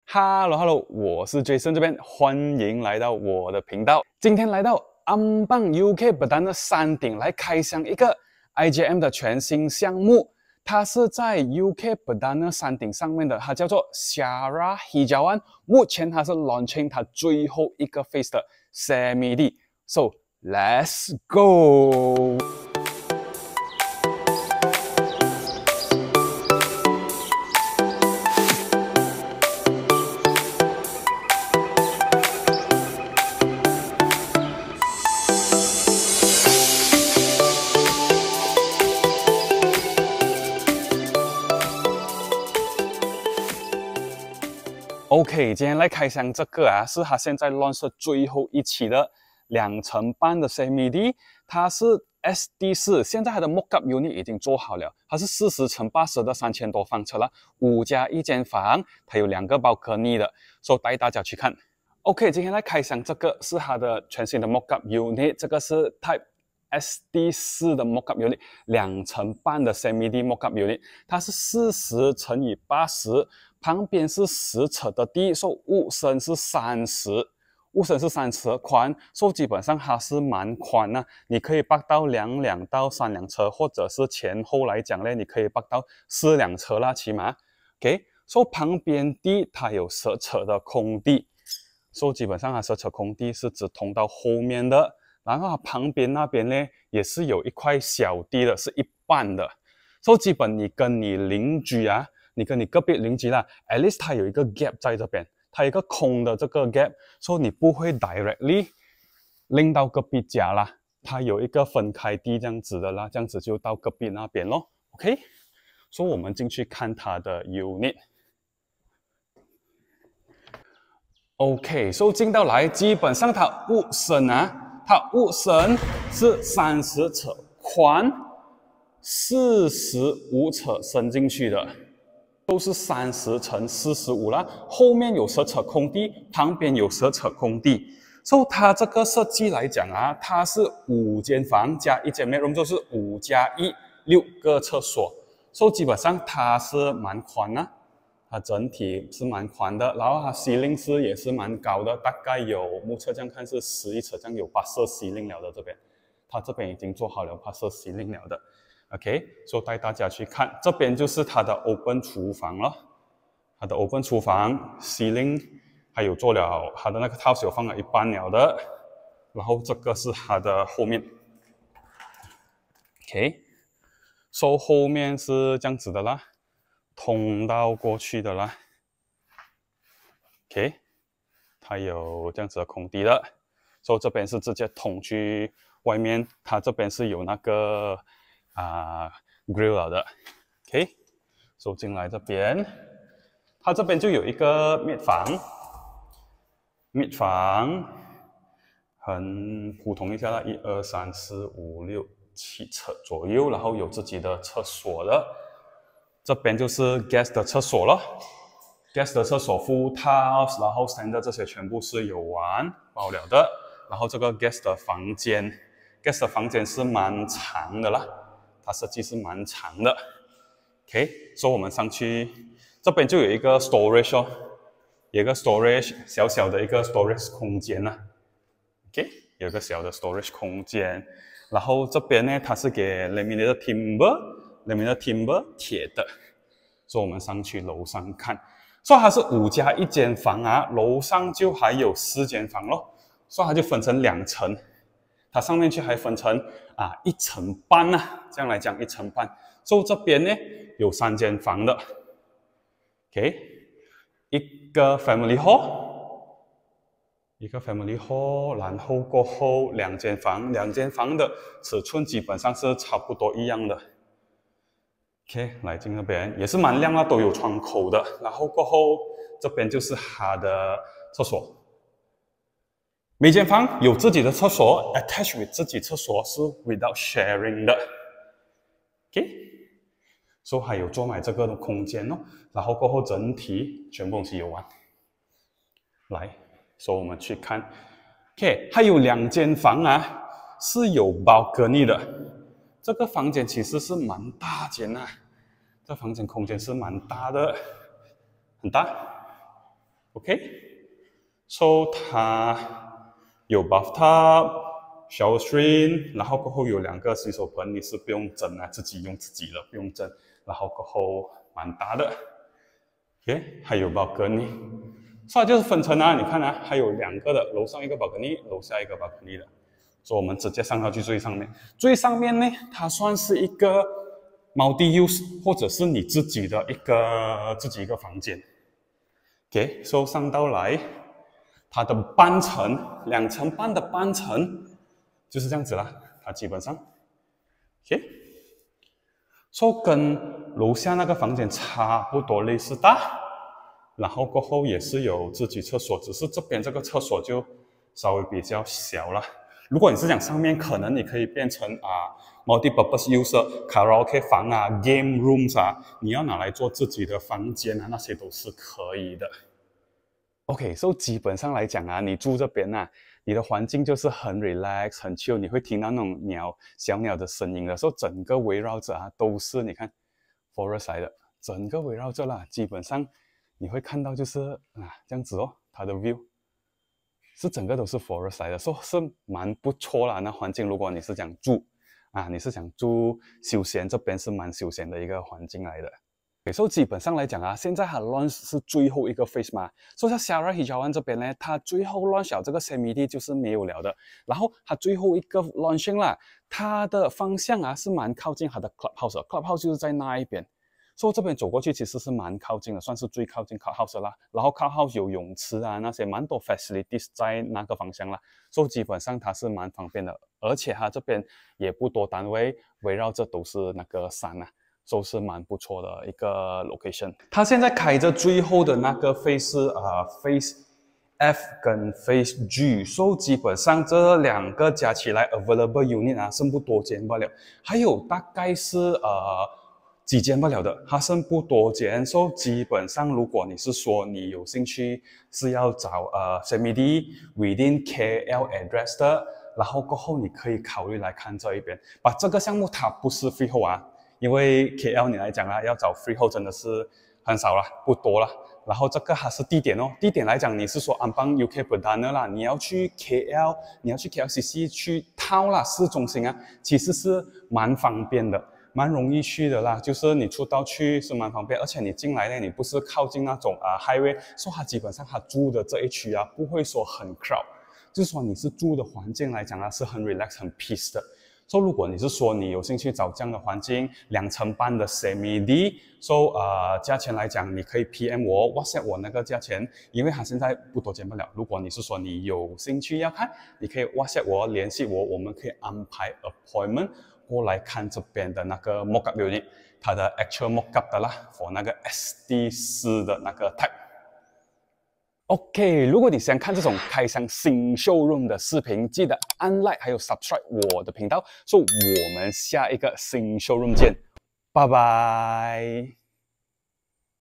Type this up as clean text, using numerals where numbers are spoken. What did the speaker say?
Hello，我是 Jason 这边，欢迎来到我的频道。今天来到安邦 UK 不丹的山顶来开箱一个 IJM 的全新项目，它是在 UK 不丹的山顶上面的，它叫做 Syara Hijauan。目前它是 launching 它最后一个 phase 的 Semi D。So let's go。OK， 今天来开箱这个是它现在 launch 最后一期的2层半的 Semi D， 它是 SD4， 现在它的 mockup unit 已经做好了，它是40乘80的3000多方尺了，5+1间房，它有2个balcony的，所以带大家去看。OK， 今天来开箱这个是它的全新的 mockup unit， 这个是 Type SD4 的 mockup unit， 2层半的 Semi D mockup unit， 它是40乘以80。旁边是10尺的地，屋身是30，屋身是30宽，基本上它是蛮宽的，你可以park到2辆到3辆车，或者是前后来讲呢，你可以park到4辆车啦，起码。OK， 旁边地它有10尺的空地，基本上它10尺空地是只通到后面的，然后它旁边那边呢也是有一块小地的，是一半的，基本你跟你邻居你跟你隔壁邻居啦 ，at least 它有一个 gap 在这边，它有一个空的这个 gap， 你不会 directly 拎到隔壁家啦，它有一个分开地这样子的啦，这样子就到隔壁那边咯 ，OK？ 我们进去看它的 unit。OK， 进到来，基本上它屋身它屋身是30尺宽，45尺伸进去的。都是30乘45啦，后面有10尺空地，旁边有10尺空地。它这个设计来讲它是5间房加1间 bedroom， 就是5+1， 6个厕所。基本上它是蛮宽的，它整体是蛮宽的，然后它 ceiling 也是蛮高的，大概有目测这样看是11尺，这样有8色 ceiling 了的这边，它这边已经做好了8色 ceiling 了的。OK， 带大家去看，这边就是它的 open 厨房了。它的 open 厨房 ceiling 还有做了，它的那个 tiles 有放了一半了的。然后这个是它的后面。OK， 后面是这样子的啦，通到过去的啦。OK， 它有这样子的空地的，这边是直接通去外面，它这边是有那个grill 了的 ，OK， 进来这边，它这边就有一个meet房，很普通一下啦，1、2、3、4、5、6、7尺左右，然后有自己的厕所的，这边就是 guest 的厕所了 ，guest 的厕所 full tiles， 然后 standard 这些全部是有完包了的，然后这个 guest 的房间 ，guest 的房间是蛮长的啦。它设计是蛮长的 ，OK， 我们上去这边就有一个 storage 有一个 storage 小小的一个 storage 空间OK， 有一个小的 storage 空间，然后这边呢它是给 laminated timber 铁的，我们上去楼上看，它是5+1间房楼上就还有4间房咯，它就分成2层。它上面去还分成1层半这样来讲1层半。这边呢有3间房的 ，OK， 一个 family hall， 然后过后2间房的尺寸基本上是差不多一样的。OK， 来进那边也是蛮亮都有窗口的，然后过后这边就是它的厕所。每间房有自己的厕所 ，attach with 自己厕所是 without sharing 的 ，OK， 还有做买这个的空间然后过后整体全部东西有完。来，我们去看 ，OK， 还有2间房是有 balcony 的，这个房间其实是蛮大间这房间空间是蛮大的，很大。 OK，so 它有 bathtub、shower screen， 然后过后有2个洗手盆，你是不用蒸啊，自己用自己的，不用蒸。然后过后蛮大的 ，OK， 还有 balcony， 所以就是分层啊，你看啊，还有2个的，楼上一个 balcony， 楼下一个 balcony 的。所以我们直接上到去最上面。最上面呢，它算是一个 multi-use， 或者是你自己的一个房间。OK，so 上到来，它的半层2层半的半层就是这样子啦。它基本上 ，OK，so 跟楼下那个房间差不多类似大。然后过后也是有自己厕所，只是这边这个厕所就稍微比较小了。如果你是讲上面，可能你可以变成multi-purpose use 卡拉 OK 房啊 ，game rooms 啊，你要拿来做自己的房间啊，那些都是可以的。OK，so 基本上来讲啊，你住这边啊，你的环境就是很 relax 很 chill， 你会听到那种小鸟的声音的，所以整个围绕着啊都是你看 forest 来的，整个围绕着啦，基本上你会看到就是这样子哦，它的 view。是整个都是 forest 来的，所以是蛮不错啦。那环境，如果你是想住你是想住休闲，这边是蛮休闲的一个环境来的。所以基本上来讲啊，现在它 launch 是最后一个 phase 嘛，所以像 Sara Hijauan 这边呢，它最后 launch 了这个 CMD 就是没有了的。然后它最后一个 launching 啦，它的方向啊是蛮靠近它的 clubhouse 就是在那一边。所以这边走过去其实是蛮靠近的，算是最靠近 clubhouse 啦。然后 clubhouse 有泳池啊，那些蛮多 facilities 在那个方向啦。所以基本上它是蛮方便的，而且它这边也不多单位，围绕着都是那个山啊，所以是蛮不错的一个 location。它现在开着最后的那个 phase phase F 跟 phase G， 所以基本上这2个加起来 available unit 啊，剩不多间罢了，还有大概是几间不了的，它剩不多间，所以基本上如果你是说你有兴趣是要找CMD within KL address 的，然后过后你可以考虑来看这一边。把这个项目它不是 freehold 啊，因为 KL 你来讲啊，要找 freehold 真的是很少啦，不多啦。然后这个还是地点哦，地点来讲你是说安邦 UK Perdana 啦，你要去 KL， 你要去 KLCC 去 town 啦，市中心啊，其实是蛮方便的。蛮容易去的啦，就是你出到去是蛮方便，而且你进来呢，你不是靠近那种highway， 所以它基本上它住的这一区啊，不会说很 crowd， 就是说你是住的环境来讲啊，是很 relax 很 peace 的。所以如果你是说你有兴趣找这样的环境，2层半的 CMD， 价钱来讲，你可以 PM 我 WhatsApp 我那个价钱，因为它现在不多间不了。如果你是说你有兴趣要看，你可以 WhatsApp 我联系我，我们可以安排 appointment。过来看这边的那个 mockup unit， 它的 actual mockup 的啦 ，for 那个 SD4 的那个 type。OK， 如果你想看这种开箱新 showroom 的视频，记得按 like 还有 subscribe 我的频道。所以我们下一个新 showroom 见，拜拜。